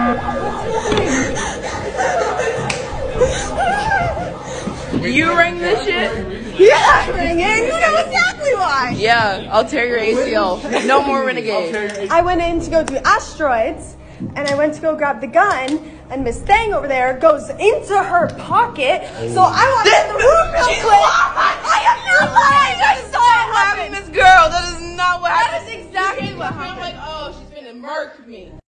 You rang this shit? Yeah, I'm ringing. You know exactly why. Yeah, I'll tear your ACL. No more renegade. I went in to go do asteroids, and I went to go grab the gun, and Miss Thang over there goes into her pocket. So I walked in the room real quick. I am not lying. I saw it happen. This girl, that is not what happened. That is exactly what happened. I'm like, oh, she's gonna murk me.